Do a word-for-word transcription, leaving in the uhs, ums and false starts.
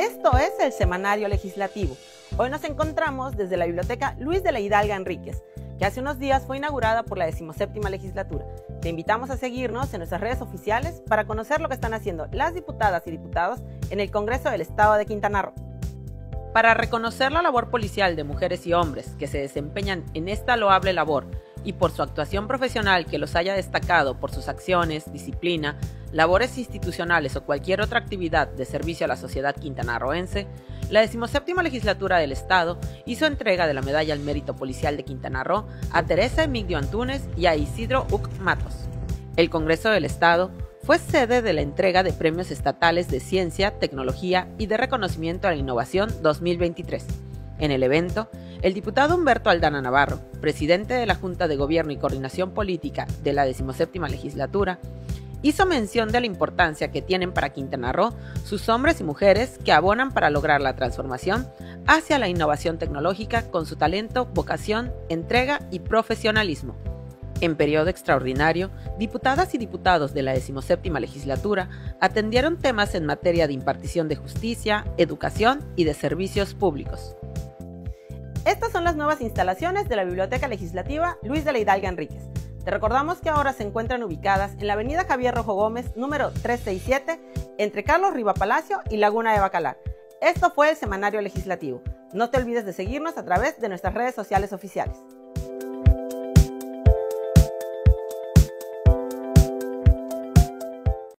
Esto es el Semanario Legislativo. Hoy nos encontramos desde la Biblioteca Luis de la Hidalga Enríquez, que hace unos días fue inaugurada por la decimoséptima legislatura. Te invitamos a seguirnos en nuestras redes oficiales para conocer lo que están haciendo las diputadas y diputados en el Congreso del Estado de Quintana Roo. Para reconocer la labor policial de mujeres y hombres que se desempeñan en esta loable labor y por su actuación profesional que los haya destacado por sus acciones, disciplina, labores institucionales o cualquier otra actividad de servicio a la sociedad quintanarroense, la decimoséptima legislatura del Estado hizo entrega de la Medalla al Mérito Policial de Quintana Roo a Teresa Emigdio Antúnez y a Isidro Uc Matos. El Congreso del Estado fue sede de la entrega de premios estatales de Ciencia, Tecnología y de Reconocimiento a la Innovación dos mil veintitrés. En el evento, el diputado Humberto Aldana Navarro, presidente de la Junta de Gobierno y Coordinación Política de la decimoséptima legislatura, hizo mención de la importancia que tienen para Quintana Roo sus hombres y mujeres que abonan para lograr la transformación hacia la innovación tecnológica con su talento, vocación, entrega y profesionalismo. En periodo extraordinario, diputadas y diputados de la decimoséptima legislatura atendieron temas en materia de impartición de justicia, educación y de servicios públicos. Estas son las nuevas instalaciones de la Biblioteca Legislativa Luis de la Hidalga Enríquez. Te recordamos que ahora se encuentran ubicadas en la avenida Javier Rojo Gómez, número trescientos sesenta y siete, entre Carlos Riva Palacio y Laguna de Bacalar. Esto fue el Semanario Legislativo. No te olvides de seguirnos a través de nuestras redes sociales oficiales.